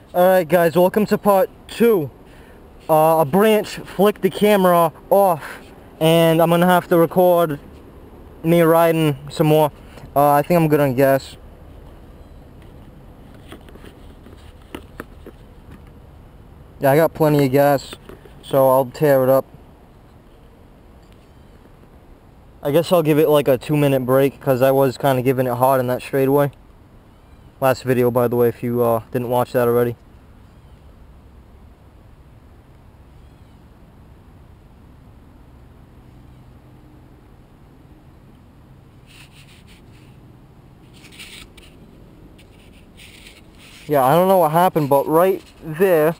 Alright guys, welcome to part 2. A branch flicked the camera off and I'm gonna have to record me riding some more. I think I'm good on gas. Yeah, I got plenty of gas, so I'll tear it up. I guess I'll give it like a 2-minute break because I was kind of giving it hard in that straightaway. Last video, by the way, if you didn't watch that already. Yeah, I don't know what happened, but right there,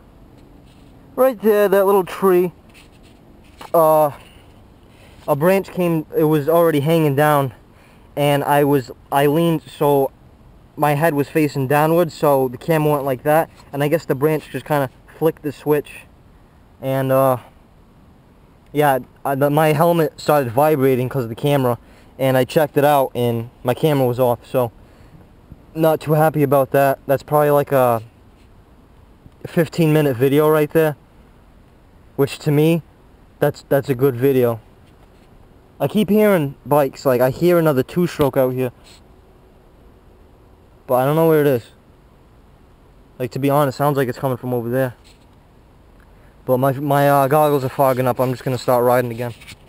that little tree, a branch came, it was already hanging down, and I leaned so my head was facing downwards, so the camera went like that, and I guess the branch just kind of flicked the switch, and yeah, my helmet started vibrating because of the camera, and I checked it out, and my camera was off, so not too happy about that. That's probably like a 15-minute video right there, which to me, that's a good video. I keep hearing bikes, like I hear another 2-stroke out here, but I don't know where it is. Like, to be honest, sounds like it's coming from over there. But my goggles are fogging up. I'm just gonna start riding again.